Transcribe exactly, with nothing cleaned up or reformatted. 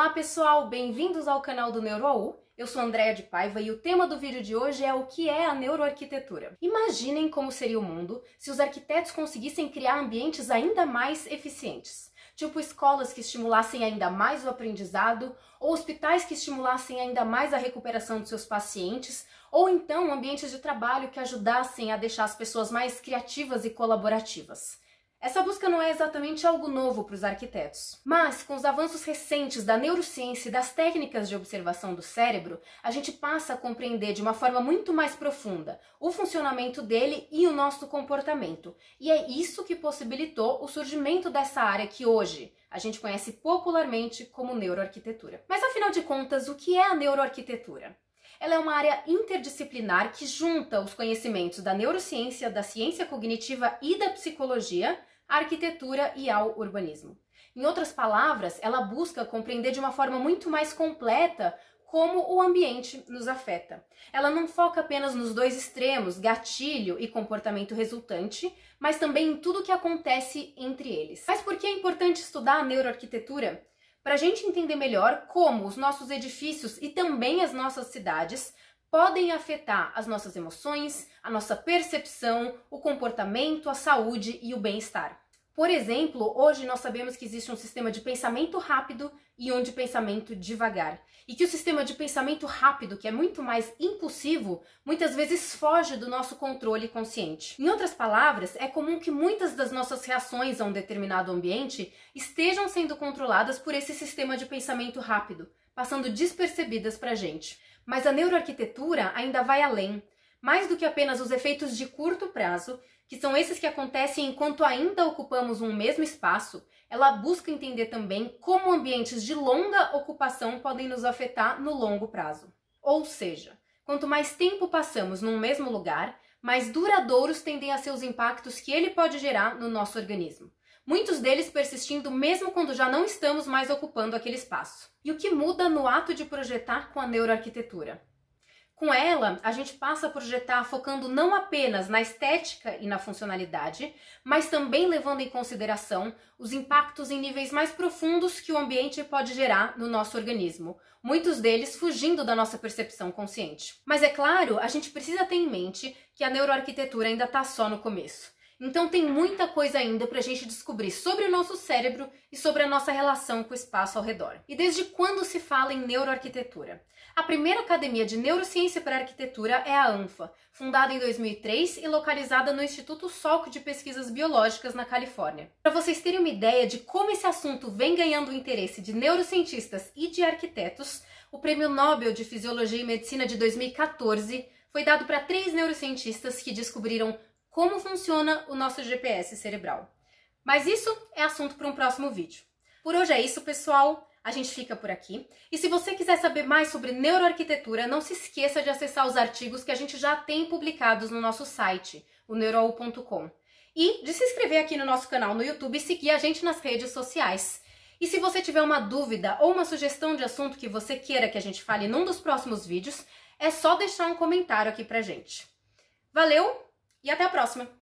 Olá pessoal, bem-vindos ao canal do NeuroAU. Eu sou Andréa de Paiva e o tema do vídeo de hoje é o que é a neuroarquitetura. Imaginem como seria o mundo se os arquitetos conseguissem criar ambientes ainda mais eficientes. Tipo escolas que estimulassem ainda mais o aprendizado, ou hospitais que estimulassem ainda mais a recuperação de seus pacientes, ou então ambientes de trabalho que ajudassem a deixar as pessoas mais criativas e colaborativas. Essa busca não é exatamente algo novo para os arquitetos, mas com os avanços recentes da neurociência e das técnicas de observação do cérebro, a gente passa a compreender de uma forma muito mais profunda o funcionamento dele e o nosso comportamento. E é isso que possibilitou o surgimento dessa área que hoje a gente conhece popularmente como neuroarquitetura. Mas afinal de contas, o que é a neuroarquitetura? Ela é uma área interdisciplinar que junta os conhecimentos da neurociência, da ciência cognitiva e da psicologia, à arquitetura e ao urbanismo. Em outras palavras, ela busca compreender de uma forma muito mais completa como o ambiente nos afeta. Ela não foca apenas nos dois extremos, gatilho e comportamento resultante, mas também em tudo o que acontece entre eles. Mas por que é importante estudar a neuroarquitetura? Para a gente entender melhor como os nossos edifícios e também as nossas cidades podem afetar as nossas emoções, a nossa percepção, o comportamento, a saúde e o bem-estar. Por exemplo, hoje nós sabemos que existe um sistema de pensamento rápido e um de pensamento devagar. E que o sistema de pensamento rápido, que é muito mais impulsivo, muitas vezes foge do nosso controle consciente. Em outras palavras, é comum que muitas das nossas reações a um determinado ambiente estejam sendo controladas por esse sistema de pensamento rápido, passando despercebidas para a gente. Mas a neuroarquitetura ainda vai além. Mais do que apenas os efeitos de curto prazo, que são esses que acontecem enquanto ainda ocupamos um mesmo espaço, ela busca entender também como ambientes de longa ocupação podem nos afetar no longo prazo. Ou seja, quanto mais tempo passamos num mesmo lugar, mais duradouros tendem a ser os impactos que ele pode gerar no nosso organismo. Muitos deles persistindo mesmo quando já não estamos mais ocupando aquele espaço. E o que muda no ato de projetar com a neuroarquitetura? Com ela, a gente passa a projetar focando não apenas na estética e na funcionalidade, mas também levando em consideração os impactos em níveis mais profundos que o ambiente pode gerar no nosso organismo, muitos deles fugindo da nossa percepção consciente. Mas é claro, a gente precisa ter em mente que a neuroarquitetura ainda está só no começo. Então tem muita coisa ainda para a gente descobrir sobre o nosso cérebro e sobre a nossa relação com o espaço ao redor. E desde quando se fala em neuroarquitetura? A primeira academia de neurociência para arquitetura é a ANFA, fundada em dois mil e três e localizada no Instituto Salk de Pesquisas Biológicas na Califórnia. Para vocês terem uma ideia de como esse assunto vem ganhando o interesse de neurocientistas e de arquitetos, o Prêmio Nobel de Fisiologia e Medicina de dois mil e quatorze foi dado para três neurocientistas que descobriram como funciona o nosso G P S cerebral. Mas isso é assunto para um próximo vídeo. Por hoje é isso, pessoal. A gente fica por aqui. E se você quiser saber mais sobre neuroarquitetura, não se esqueça de acessar os artigos que a gente já tem publicados no nosso site, o neuroau ponto com. E de se inscrever aqui no nosso canal no YouTube e seguir a gente nas redes sociais. E se você tiver uma dúvida ou uma sugestão de assunto que você queira que a gente fale num dos próximos vídeos, é só deixar um comentário aqui pra gente. Valeu! E até a próxima!